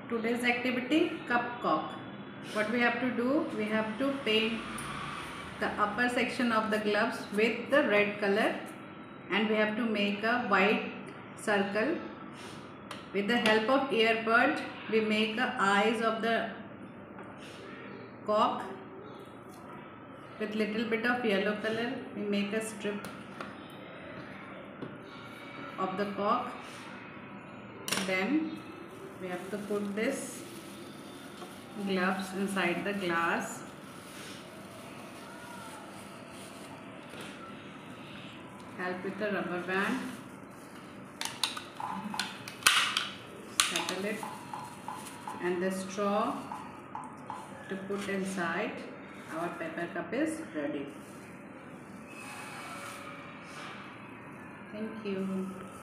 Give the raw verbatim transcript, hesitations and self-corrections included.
Today's activity, cup cork. What we have to do, we have to paint the upper section of the gloves with the red color, and we have to make a white circle. With the help of earbud, we make the eyes of the cork. With little bit of yellow color, we make a strip of the cork. Then we have to put this gloves inside the glass. Help with the rubber band. Settle it, and the straw to put inside. Our paper cup is ready. Thank you.